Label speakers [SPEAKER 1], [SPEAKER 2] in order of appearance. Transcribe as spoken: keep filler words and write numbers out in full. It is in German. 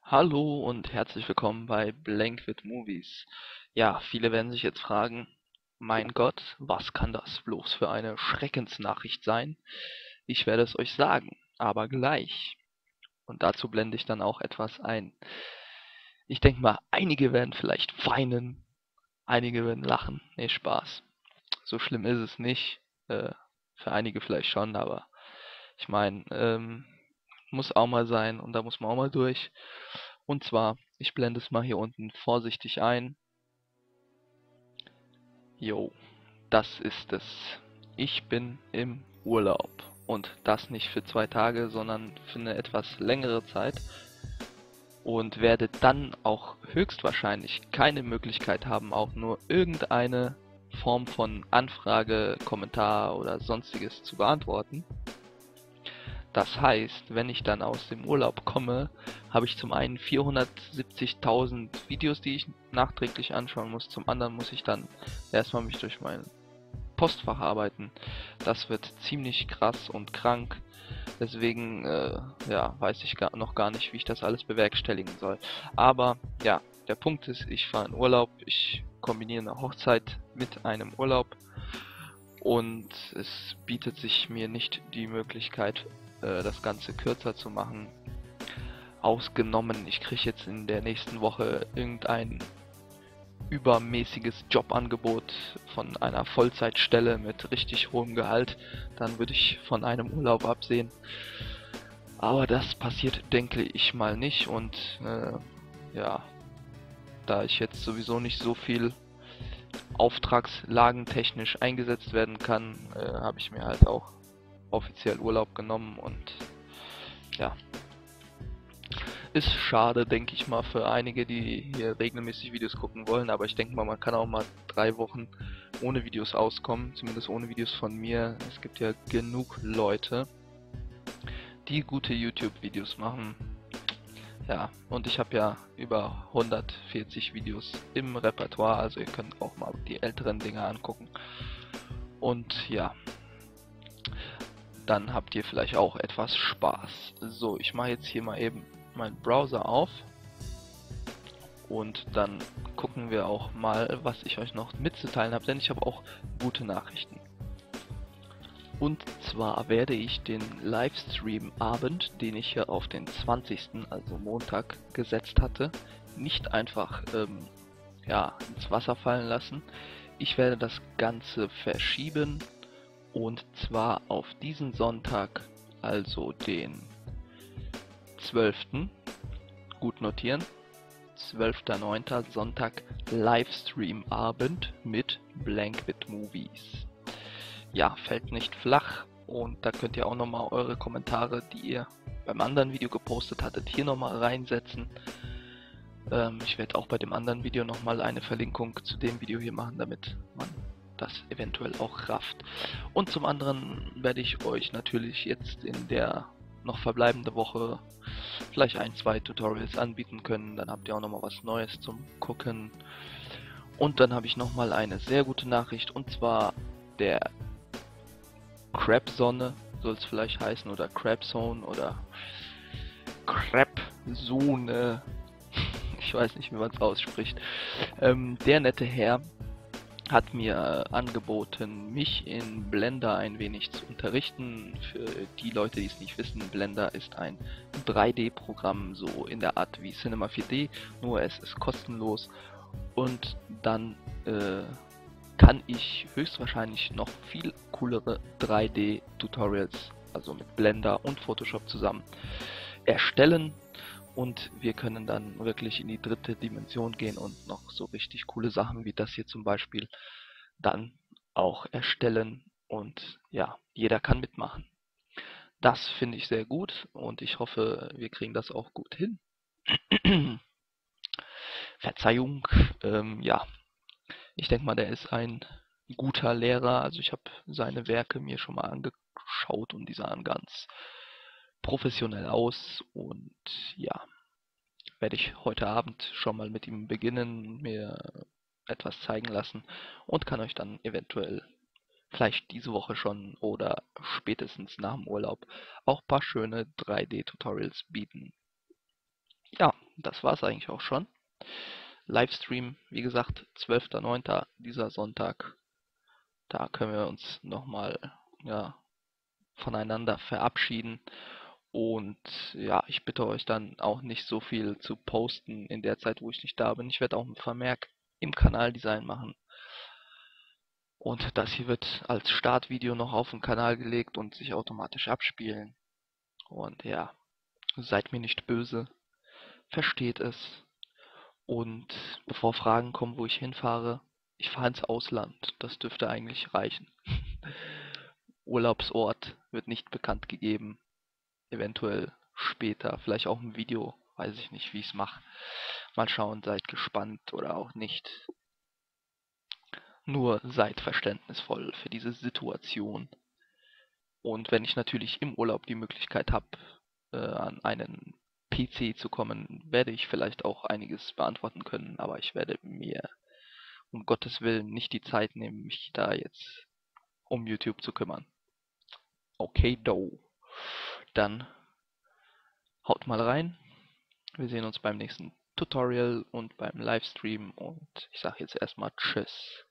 [SPEAKER 1] Hallo und herzlich willkommen bei Blank with Movies. Ja, viele werden sich jetzt fragen, mein Gott, was kann das bloß für eine Schreckensnachricht sein? Ich werde es euch sagen, aber gleich. Und dazu blende ich dann auch etwas ein. Ich denke mal, einige werden vielleicht weinen, einige werden lachen. Nee, Spaß. So schlimm ist es nicht. Äh, für einige vielleicht schon, aber ich meine, ähm, muss auch mal sein und da muss man auch mal durch. Und zwar, ich blende es mal hier unten vorsichtig ein. Jo, das ist es. Ich bin im Urlaub. Und das nicht für zwei Tage, sondern für eine etwas längere Zeit. Und werde dann auch höchstwahrscheinlich keine Möglichkeit haben, auch nur irgendeine Form von Anfrage, Kommentar oder sonstiges zu beantworten. Das heißt, wenn ich dann aus dem Urlaub komme, habe ich zum einen vierhundertsiebzigtausend Videos, die ich nachträglich anschauen muss. Zum anderen muss ich dann erstmal mich durch mein Postfach arbeiten. Das wird ziemlich krass und krank. Deswegen äh, ja, weiß ich gar, noch gar nicht, wie ich das alles bewerkstelligen soll. Aber ja, der Punkt ist, ich fahre in Urlaub. Ich kombiniere eine Hochzeit mit einem Urlaub. Und es bietet sich mir nicht die Möglichkeit, äh, das Ganze kürzer zu machen. Ausgenommen, ich kriege jetzt in der nächsten Woche irgendein übermäßiges Jobangebot von einer Vollzeitstelle mit richtig hohem Gehalt, dann würde ich von einem Urlaub absehen. Aber das passiert, denke ich mal, nicht. Und äh, ja, da ich jetzt sowieso nicht so viel auftragslagentechnisch eingesetzt werden kann, äh, habe ich mir halt auch offiziell Urlaub genommen und ja, ist schade, denke ich mal, für einige, die hier regelmäßig Videos gucken wollen, aber ich denke mal, man kann auch mal drei Wochen ohne Videos auskommen, zumindest ohne Videos von mir. Es gibt ja genug Leute, die gute YouTube-Videos machen. Ja, und ich habe ja über hundertvierzig Videos im Repertoire, also ihr könnt auch mal die älteren Dinge angucken. Und ja, dann habt ihr vielleicht auch etwas Spaß. So, ich mache jetzt hier mal eben meinen Browser auf und dann gucken wir auch mal, was ich euch noch mitzuteilen habe, denn ich habe auch gute Nachrichten. Und zwar werde ich den Livestream-Abend, den ich hier auf den zwanzigsten, also Montag, gesetzt hatte, nicht einfach ähm, ja, ins Wasser fallen lassen. Ich werde das Ganze verschieben und zwar auf diesen Sonntag, also den zwölften Gut notieren. zwölfter neunter Sonntag Livestream-Abend mit Blank with Movies. Ja, fällt nicht flach und da könnt ihr auch nochmal eure Kommentare, die ihr beim anderen Video gepostet hattet, hier nochmal reinsetzen. Ähm, ich werde auch bei dem anderen Video nochmal eine Verlinkung zu dem Video hier machen, damit man das eventuell auch rafft. Und zum anderen werde ich euch natürlich jetzt in der noch verbleibende Woche vielleicht ein, zwei Tutorials anbieten können. Dann habt ihr auch nochmal was Neues zum Gucken. Und dann habe ich nochmal eine sehr gute Nachricht, und zwar der Crap-Sonne soll es vielleicht heißen, oder Crap-Zone oder Crap-Zone. Ich weiß nicht, wie man es ausspricht. Ähm, der nette Herr hat mir angeboten, mich in Blender ein wenig zu unterrichten. Für die Leute, die es nicht wissen, Blender ist ein drei D-Programm, so in der Art wie Cinema vier D, nur es ist kostenlos. Und dann äh, kann ich höchstwahrscheinlich noch viel coolere drei D-Tutorials, also mit Blender und Photoshop zusammen, erstellen. Und wir können dann wirklich in die dritte Dimension gehen und noch so richtig coole Sachen wie das hier zum Beispiel dann auch erstellen. Und ja, jeder kann mitmachen. Das finde ich sehr gut und ich hoffe, wir kriegen das auch gut hin. Verzeihung, ähm, ja, ich denke mal, der ist ein guter Lehrer. Also ich habe seine Werke mir schon mal angeschaut und die sahen ganz professionell aus. Und ja, werde ich heute Abend schon mal mit ihm beginnen, mir etwas zeigen lassen und kann euch dann eventuell vielleicht diese Woche schon oder spätestens nach dem Urlaub auch ein paar schöne drei D-Tutorials bieten. Ja, das war's eigentlich auch schon. Livestream, wie gesagt, zwölfter neunter dieser Sonntag. Da können wir uns nochmal, ja, voneinander verabschieden. Und ja, ich bitte euch dann auch nicht so viel zu posten in der Zeit, wo ich nicht da bin. Ich werde auch ein Vermerk im Kanaldesign machen. Und das hier wird als Startvideo noch auf den Kanal gelegt und sich automatisch abspielen. Und ja, seid mir nicht böse, versteht es. Und bevor Fragen kommen, wo ich hinfahre, ich fahre ins Ausland. Das dürfte eigentlich reichen. Urlaubsort wird nicht bekannt gegeben. Eventuell später, vielleicht auch ein Video. Weiß ich nicht, wie ich es mache. Mal schauen, seid gespannt oder auch nicht. Nur seid verständnisvoll für diese Situation. Und wenn ich natürlich im Urlaub die Möglichkeit habe, äh, an einen P C zu kommen, werde ich vielleicht auch einiges beantworten können, aber ich werde mir um Gottes Willen nicht die Zeit nehmen, mich da jetzt um YouTube zu kümmern. Okay, do. Dann haut mal rein. Wir sehen uns beim nächsten Tutorial und beim Livestream und ich sage jetzt erstmal Tschüss.